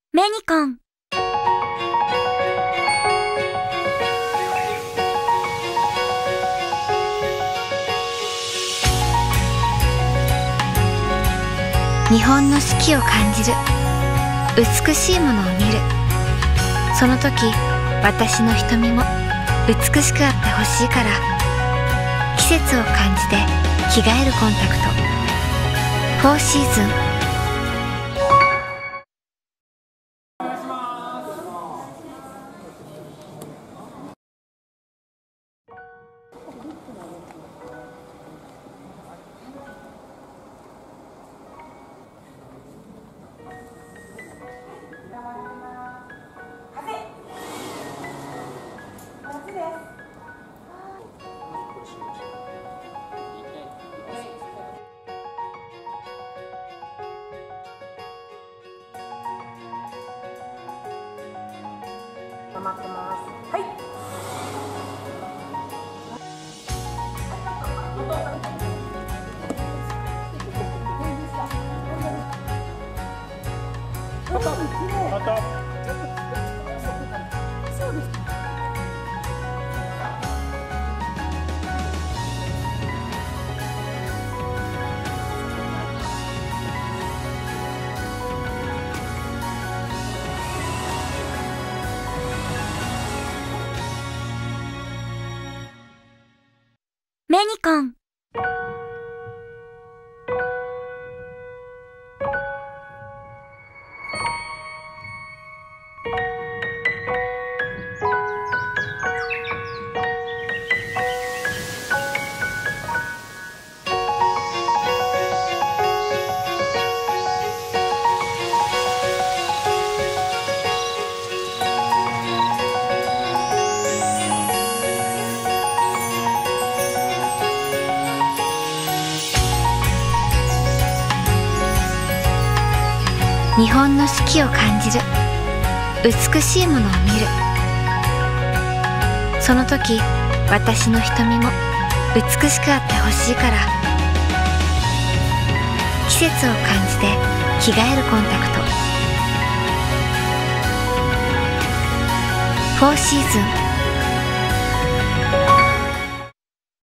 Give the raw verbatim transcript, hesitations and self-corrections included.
メニコン。日本の四季を感じる。美しいものを見る。その時私の瞳も美しくあってほしいから。季節を感じて着替えるコンタクト。フォーシーズン。 待ってます。はい。また。また。そうです。 メニコン。日本の四季を感じる。美しいものを見る。その時私の瞳も美しくあってほしいから。季節を感じて着替えるコンタクト。フォーシーズン。